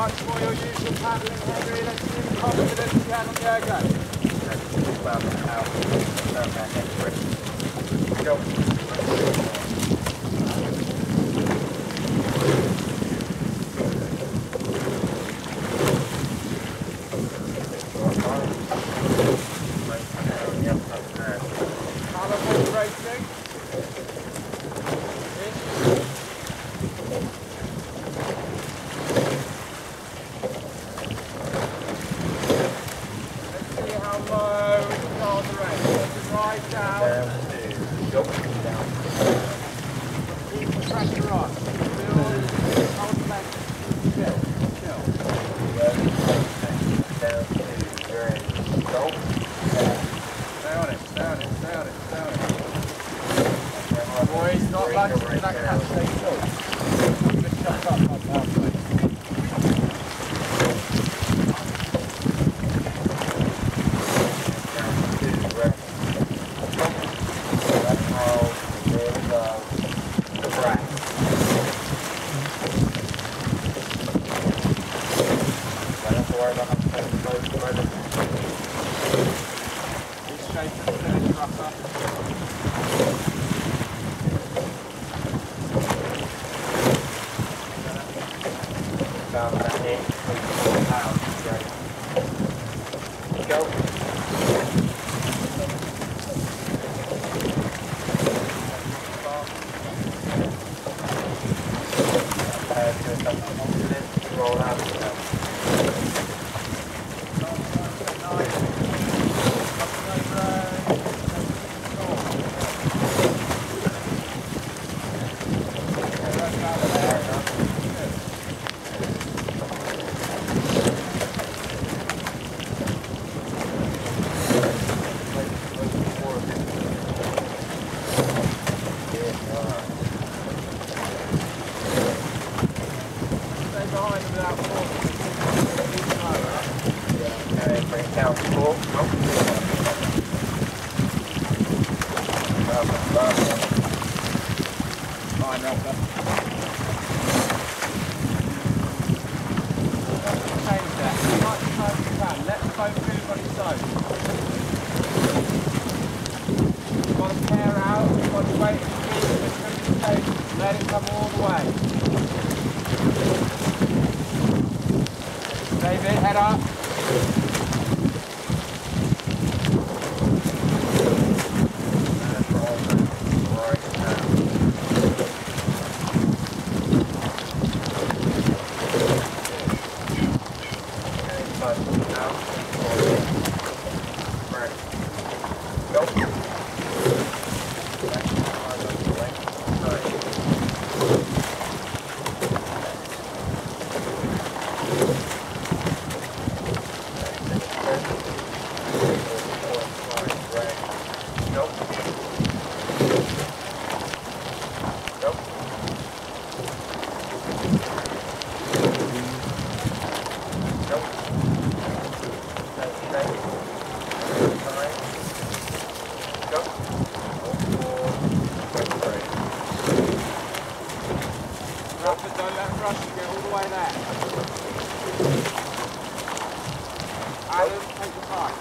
much more your usual paddling, Henry. Let's see the confidence you had on the air go. About an hour. Go. Racing. Let's see how low we can go on the race. Let's ride down. Down. Keep the pressure on. Build, hold the length. Chill. Down to very go. Stay on it. Boys, not lunge to that catch. Stay still. Just shut up on halfway. Let it come all the way. David, head up. Don't let them rush you, get all the way there. Adam, take your time,